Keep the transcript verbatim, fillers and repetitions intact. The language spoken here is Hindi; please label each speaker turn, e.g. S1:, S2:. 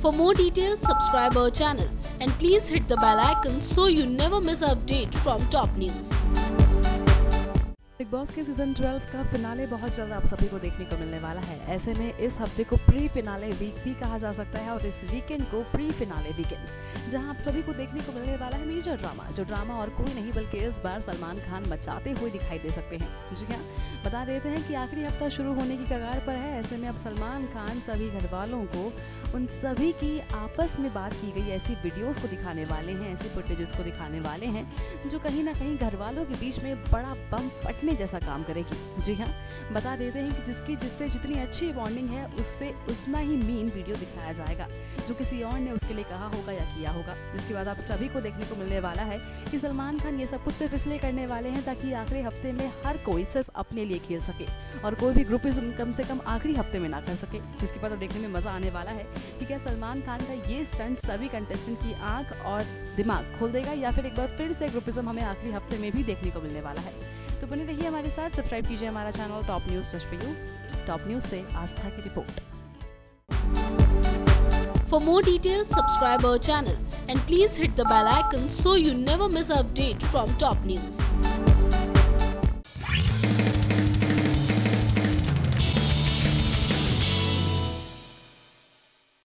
S1: For more details, subscribe our channel and please hit the bell icon so you never miss an update from top news.
S2: Bigg Boss के सीजन ट्वेल्व का फिनाले बहुत जल्द आप सभी को देखने को मिलने वाला है। ऐसे में इस हफ्ते को प्री फिनाले वीक भी कहा जा सकता है और इस वीकेंड को प्री फिनाले वीकेंड, जहां आप सभी को देखने को मिलने वाला है मेजर ड्रामा, जो ड्रामा और कोई नहीं बल्कि इस बार सलमान खान मचाते हुए दिखाई दे सकते हैं। जी हाँ, बता देते हैं कि आखिरी हफ्ता शुरू होने की कगार पर है। ऐसे में अब सलमान खान सभी घर वालों को उन सभी की आपस में बात की गई ऐसी वीडियोस को दिखाने वाले हैं, ऐसी फुटेजेस को दिखाने वाले हैं जो कहीं ना कहीं घर वालों के बीच में बड़ा बम फटने जैसा काम करेगी। जी हाँ, बता देते हैं कि जिसकी जिससे जितनी अच्छी बॉन्डिंग है उससे उतना ही मीन वीडियो दिखाया जाएगा जो किसी और ने उसके लिए कहा होगा या किया होगा, जिसके बाद आप सभी को देखने को मिलने वाला है कि सलमान खान ये सब कुछ सिर्फ इसलिए करने वाले हैं ताकि आखिरी हफ्ते में हर कोई सिर्फ अपने लिए खेल सके और कोई भी ग्रुपिज्म कम से कम आखिरी हफ्ते में ना कर सके। जिसके बाद अब देखने में मजा आने वाला है कि क्या सलमान खान का ये स्टंट सभी कंटेस्टेंट की आंख और दिमाग खोल देगा या फिर एक बार फिर से ग्रुपिज्म हमें आखिरी हफ्ते में भी देखने को मिलने वाला है। तो बने रहिए हमारे साथ, सब्सक्राइब कीजिए हमारा channel top news just for you. Top news से आस्था की report.
S1: For more details, subscribe our channel and please hit the bell icon so you never miss an update from top news.